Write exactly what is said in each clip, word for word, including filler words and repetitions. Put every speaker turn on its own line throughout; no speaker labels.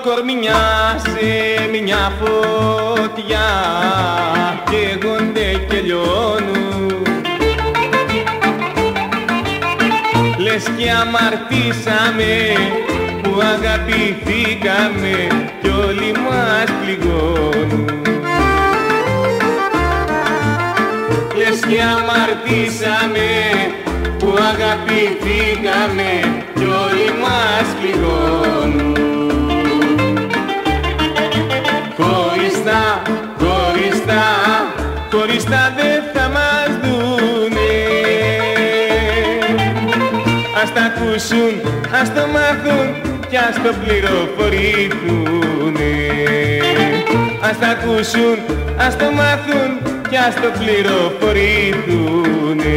κορμιά σε μια φωτιά καίγονται και λιώνουν. Λες και αμαρτήσαμε που αγαπηθήκαμε κι όλοι μας πληγώνουν. Λες και αμαρτήσαμε που αγαπηθήκαμε κι όλοι μας πληγώνουν. Χωριστά, χωριστά, χωριστά δεν θα μας δουνε. Ας τα ακούσουν, ας το μάθουν κι ας το πληροφορηθουνε. Ας τα ακούσουν, ας το μάθουν κι ας το πληροφορηθουνε.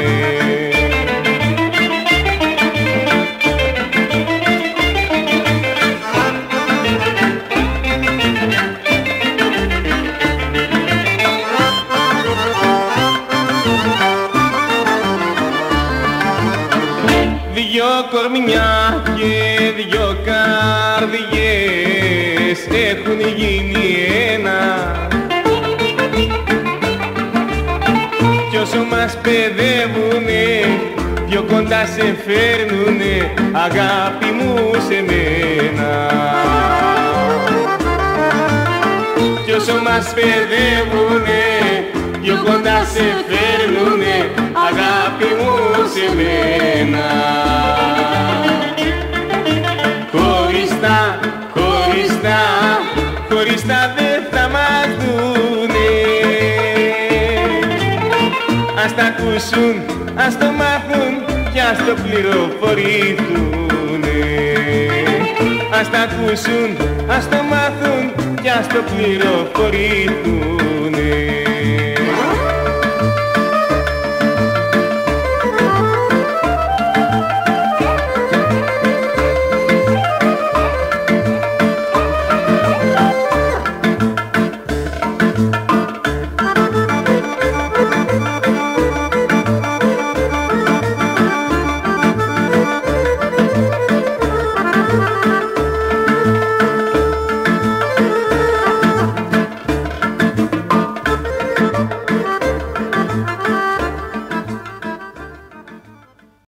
Δυο κορμιά και δυο καρδιές έχουν γίνει ένα. Κι όσο μας παιδεύουνε πιο κοντά σε φέρνουνε, αγάπη μου, σε μένα. Κι όσο μας παιδεύουνε πιο κοντά σε φέρνουνε, αγάπη μου, σε μένα. Χωριστά, χωριστά, χωριστά δεν θα μας δουνε. Ας τα ακούσουν, ας το μάθουν κι ας το πληροφορηθουνε. Ας τα ακούσουν, ας το μάθουν κι ας το πληροφορηθουνε.